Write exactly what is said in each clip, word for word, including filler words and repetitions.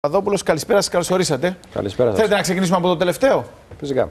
Παπαδόπουλος, καλησπέρα σας, καλώς ορίσατε. Καλησπέρα σας. Θέλετε να ξεκινήσουμε από το τελευταίο? Φυσικά.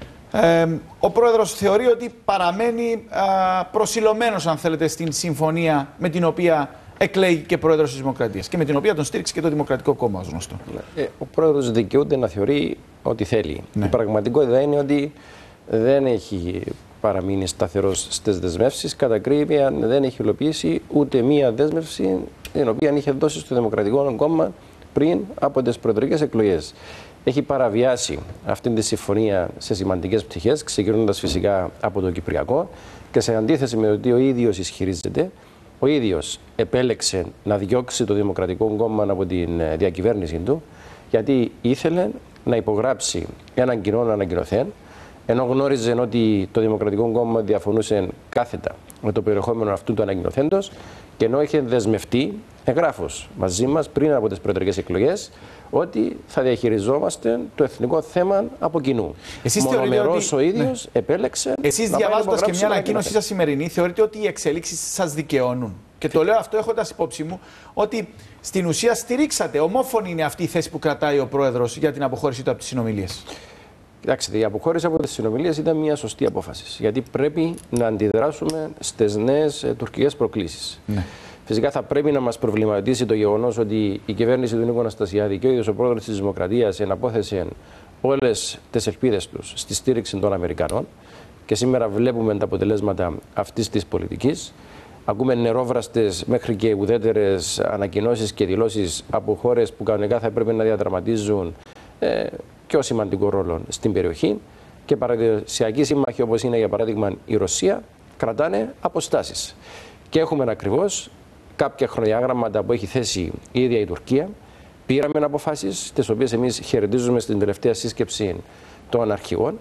Ε, ο πρόεδρος θεωρεί ότι παραμένει α, προσιλωμένος, αν θέλετε, στην συμφωνία με την οποία εκλέγει και πρόεδρος της Δημοκρατίας και με την οποία τον στήριξε και το Δημοκρατικό Κόμμα, ως γνωστό. Ε, ο πρόεδρος δικαιούται να θεωρεί ό,τι θέλει. Ναι. Η πραγματικότητα είναι ότι δεν έχει παραμείνει σταθερός στις δεσμεύσεις. Κατά ακρίβεια, δεν έχει υλοποιήσει ούτε μία δέσμευση την οποία είχε δώσει στο Δημοκρατικό Κόμμα πριν από τις προεδρικές εκλογές. Έχει παραβιάσει αυτή τη συμφωνία σε σημαντικές πτυχές, ξεκινώντας φυσικά από το Κυπριακό, και σε αντίθεση με το ότι ο ίδιος ισχυρίζεται, ο ίδιος επέλεξε να διώξει το Δημοκρατικό Κόμμα από την διακυβέρνηση του, γιατί ήθελε να υπογράψει έναν κοινό ανακοινωθέν, ενώ γνώριζε ότι το Δημοκρατικό Κόμμα διαφωνούσε κάθετα με το περιεχόμενο αυτού του ανακοινωθέντος, και ενώ είχε δεσμευτεί εγγράφος μαζί μας πριν από τις προεδρικές εκλογές ότι θα διαχειριζόμαστε το εθνικό θέμα από κοινού. Εσείς Μονομερός ότι... ο ίδιος ναι. επέλεξε. Εσείς, διαβάζοντας και μια ανακοίνωσή σας σημερινή, θεωρείτε ότι οι εξελίξεις σας δικαιώνουν? Και το λέω αυτό έχοντας υπόψη μου ότι στην ουσία στηρίξατε, ομόφωνη είναι αυτή η θέση που κρατάει ο πρόεδρος για την αποχώρησή του από τις συνομιλίες. Κοιτάξτε, η αποχώρηση από τις συνομιλίες ήταν μια σωστή απόφαση. Γιατί πρέπει να αντιδράσουμε στις νέες ε, τουρκικές προκλήσεις. Ναι. Φυσικά θα πρέπει να μας προβληματίσει το γεγονός ότι η κυβέρνηση του Νίκου Αναστασιάδη και ο ίδιος ο πρόεδρος της Δημοκρατίας εναπόθεσαν όλες τις ελπίδες τους στη στήριξη των Αμερικανών. Και σήμερα βλέπουμε τα αποτελέσματα αυτής της πολιτικής. Ακούμε νερόβραστες μέχρι και ουδέτερες ανακοινώσεις και δηλώσεις από χώρες που κανονικά θα έπρεπε να διαδραματίζουν ε, πιο σημαντικό ρόλο στην περιοχή, και παραδοσιακοί σύμμαχοι όπως είναι για παράδειγμα η Ρωσία κρατάνε αποστάσεις. Και έχουμε ακριβώς κάποια χρονοδιάγραμματα που έχει θέσει η ίδια η Τουρκία. Πήραμε αποφάσεις, τις οποίες εμείς χαιρετίζουμε στην τελευταία σύσκεψη των αρχηγών.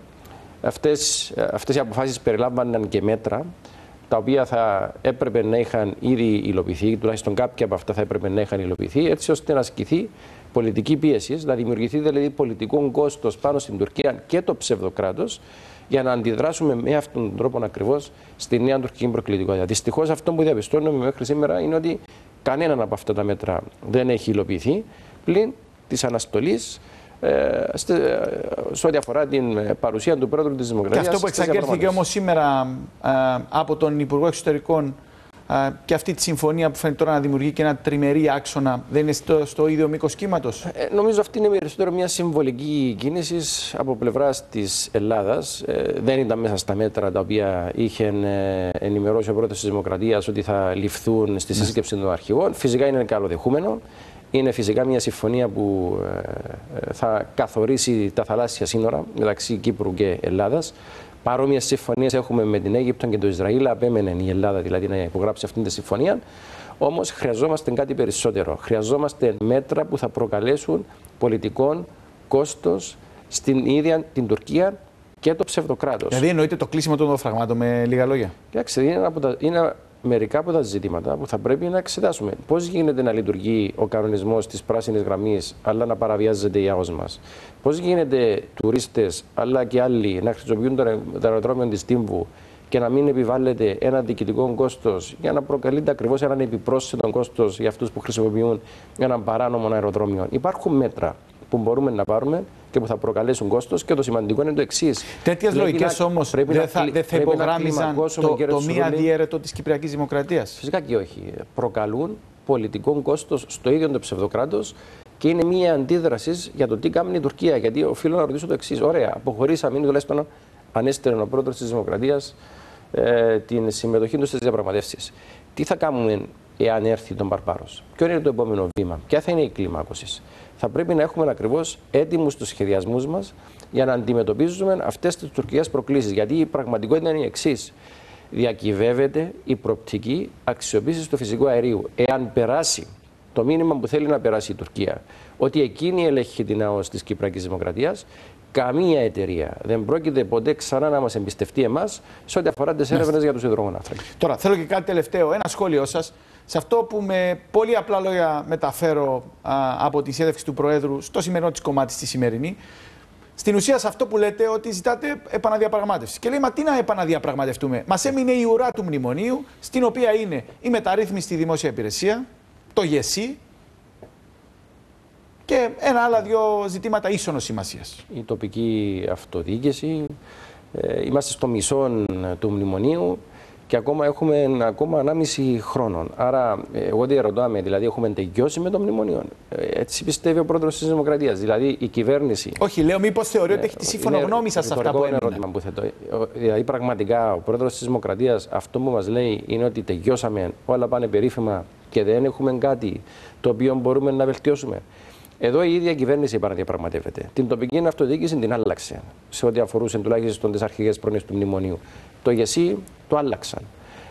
Αυτές, αυτές οι αποφάσεις περιλάμβαναν και μέτρα τα οποία θα έπρεπε να είχαν ήδη υλοποιηθεί, τουλάχιστον κάποια από αυτά θα έπρεπε να είχαν υλοποιηθεί, έτσι ώστε να ασκηθεί πολιτική πίεση, να δημιουργηθεί δηλαδή πολιτικό κόστος πάνω στην Τουρκία και το ψευδοκράτος, για να αντιδράσουμε με αυτόν τον τρόπο ακριβώς στη νέα τουρκική προκλητικότητα. Δυστυχώς, αυτό που διαπιστώνουμε μέχρι σήμερα είναι ότι κανένα από αυτά τα μέτρα δεν έχει υλοποιηθεί πλην της αναστολής ε, σε ό,τι αφορά την παρουσία του πρόεδρου της Δημοκρατίας. Και αυτό που εξαγγέλθηκε όμως σήμερα ε, από τον Υπουργό Εξωτερικών ε, και αυτή τη συμφωνία που φαίνεται τώρα να δημιουργεί και ένα τριμερή άξονα, δεν είναι στο, στο ίδιο μήκος κύματος? Ε, νομίζω αυτή είναι περισσότερο μια συμβολική κίνηση από πλευράς της Ελλάδας. Ε, δεν ήταν μέσα στα μέτρα τα οποία είχε ε, ενημερώσει ο πρόεδρος της Δημοκρατίας ότι θα ληφθούν στη σύσκεψη των αρχηγών. Φυσικά είναι καλοδεχούμενο. Είναι φυσικά μια συμφωνία που ε, θα καθορίσει τα θαλάσσια σύνορα μεταξύ Κύπρου και Ελλάδας. Παρόμοιες συμφωνίες έχουμε με την Αίγυπτο και το Ισραήλ. Απέμενε η Ελλάδα δηλαδή να υπογράψει αυτή τη συμφωνία. Όμως χρειαζόμαστε κάτι περισσότερο. Χρειαζόμαστε μέτρα που θα προκαλέσουν πολιτικό κόστος στην ίδια την Τουρκία και το ψευδοκράτος. Δηλαδή εννοείται το κλείσιμο των φραγμάτων, με λίγα λόγια? Κοιτάξτε, είναι, από τα, είναι μερικά από τα ζητήματα που θα πρέπει να εξετάσουμε. Πώς γίνεται να λειτουργεί ο κανονισμός της πράσινης γραμμής, αλλά να παραβιάζεται η ΑΟΣ μας? Πώς γίνεται τουρίστες, αλλά και άλλοι, να χρησιμοποιούν το αεροδρόμιο της Τύμβου και να μην επιβάλλεται ένα διοικητικό κόστος για να προκαλείται ακριβώς έναν επιπρόσθετο κόστος για αυτούς που χρησιμοποιούν έναν παράνομο αεροδρόμιο? Υπάρχουν μέτρα που μπορούμε να πάρουμε και που θα προκαλέσουν κόστος, και το σημαντικό είναι το εξής. Τέτοιες λογικές όμως δεν θα, δε θα υπογράμμιζαν το, το μη αδιέρετο της Κυπριακής Δημοκρατίας? Φυσικά και όχι. Προκαλούν πολιτικό κόστος στο ίδιο το ψευδοκράτος, και είναι μια αντίδραση για το τι κάνει η Τουρκία. Γιατί οφείλω να ρωτήσω το εξής. Ωραία, αποχωρήσαμε, είναι τουλάχιστον ανέστερο ο πρόεδρος της Δημοκρατίας ε, την συμμετοχή του στις διαπραγματεύσεις. Τι θα κάνουμε εάν έρθει τον Παρπάρος? Ποιο είναι το επόμενο βήμα? Ποια θα είναι η κλιμάκωση? Θα πρέπει να έχουμε ακριβώς έτοιμους τους σχεδιασμούς μας για να αντιμετωπίζουμε αυτές τις τουρκικές προκλήσεις. Γιατί η πραγματικότητα είναι η εξής. Διακυβεύεται η προοπτική αξιοποίηση του φυσικού αερίου. Εάν περάσει το μήνυμα που θέλει να περάσει η Τουρκία, ότι εκείνη ελέγχει την ΑΟΣ της Κυπριακής Δημοκρατίας, καμία εταιρεία δεν πρόκειται ποτέ ξανά να μας εμπιστευτεί εμάς σε ό,τι αφορά τις έρευνες για τους υδρογονάνθρακες. Τώρα, θέλω και κάτι τελευταίο. Ένα σχόλιο σας σε αυτό που με πολύ απλά λόγια μεταφέρω α, από τη συνέντευξη του Προέδρου στο σημερινό της κομμάτι, στη σημερινή. Στην ουσία, σε αυτό που λέτε, ότι ζητάτε επαναδιαπραγμάτευση. Και λέει, μα τι να επαναδιαπραγματευτούμε? Μας έμεινε η ουρά του μνημονίου, στην οποία είναι η μεταρρύθμιση στη δημόσια υπηρεσία, το ΓΕΣΥ, και ένα άλλα δύο ζητήματα ίσονος σημασίας. Η τοπική αυτοδιοίκηση. Ε, είμαστε στο μισό του μνημονίου και ακόμα έχουμε ακόμα ενάμιση χρόνων. Άρα, εγώ τι ρωτάμε, δηλαδή έχουμε τελειώσει με το μνημονίο. Ε, έτσι πιστεύει ο πρόεδρος της Δημοκρατίας. Δηλαδή η κυβέρνηση. Όχι, λέω, μήπως θεωρεί ότι έχει τη σύμφωνο γνώμη σας σε αυτά που έμειναν. ερώτημα που θέτω. Δηλαδή, πραγματικά ο πρόεδρος της Δημοκρατίας αυτό που μας λέει είναι ότι τελειώσαμε, όλα πάνε περίφημα και δεν έχουμε κάτι το οποίο μπορούμε να βελτιώσουμε. Εδώ η ίδια κυβέρνηση επαναδιαπραγματεύεται. Την τοπική αυτοδιοίκηση την άλλαξε σε ό,τι αφορούσε τουλάχιστον τις αρχικές πρόνοιες του μνημονίου. Το ΓΕΣΥ το άλλαξαν.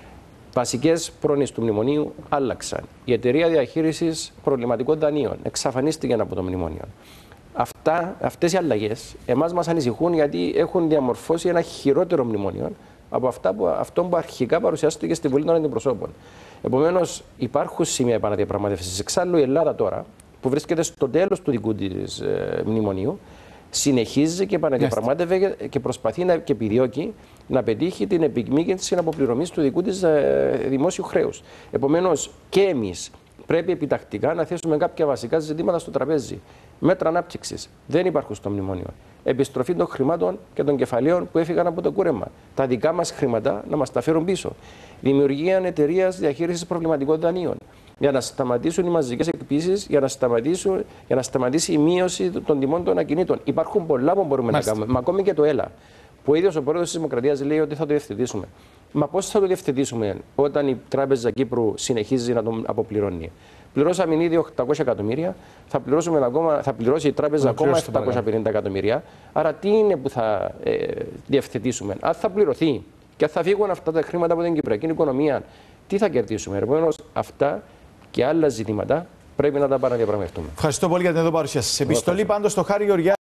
Βασικές πρόνοιες του μνημονίου άλλαξαν. Η εταιρεία διαχείρισης προβληματικών δανείων εξαφανίστηκε από το μνημόνιο. Αυτά, αυτές οι αλλαγές εμάς μας ανησυχούν γιατί έχουν διαμορφώσει ένα χειρότερο μνημόνιο από αυτά που, αυτό που αρχικά παρουσιάστηκε στη Βουλή των Αντιπροσώπων. Επομένως, υπάρχουν σημεία επαναδιαπραγμάτευσης. Εξάλλου, η Ελλάδα τώρα, που βρίσκεται στο τέλος του δικού της ε, μνημονίου, συνεχίζει και επαναδιαπραγμάτευε και προσπαθεί να, και επιδιώκει να πετύχει την επιμήκυνση αποπληρωμής του δικού της ε, δημόσιου χρέους. Επομένως, και εμείς πρέπει επιτακτικά να θέσουμε κάποια βασικά ζητήματα στο τραπέζι. Μέτρα ανάπτυξης δεν υπάρχουν στο μνημόνιο. Επιστροφή των χρημάτων και των κεφαλαίων που έφυγαν από το κούρεμα. Τα δικά μας χρήματα να μας τα φέρουν πίσω. Δημιουργία εταιρείας διαχείρισης προβληματικών δανείων. Για να σταματήσουν οι μαζικές εκπίσεις, για να, για να σταματήσει η μείωση των τιμών των ακινήτων. Υπάρχουν πολλά που μπορούμε Μάλιστα. να κάνουμε. Μα ακόμη και το ΕΛΑ, που ο ίδιος ο πρόεδρος της Δημοκρατίας λέει ότι θα το διευθετήσουμε. Μα πώς θα το διευθετήσουμε όταν η Τράπεζα Κύπρου συνεχίζει να τον αποπληρώνει? Πληρώσαμε ήδη οκτακόσια εκατομμύρια, θα, πληρώσουμε ακόμα, θα πληρώσει η Τράπεζα ακόμα επτακόσια πενήντα εκατομμύρια. Άρα τι είναι που θα ε, διευθετήσουμε? Αν θα πληρωθεί και αν θα φύγουν αυτά τα χρήματα από την κυπριακή οικονομία, τι θα κερδίσουμε? Επομένως, αυτά και άλλα ζητήματα πρέπει να τα παραδιαπραγματευτούμε. Ευχαριστώ πολύ για την εδώ παρουσία σας. Επιστολή πάντως στο Χάρη Γεωργιάδη.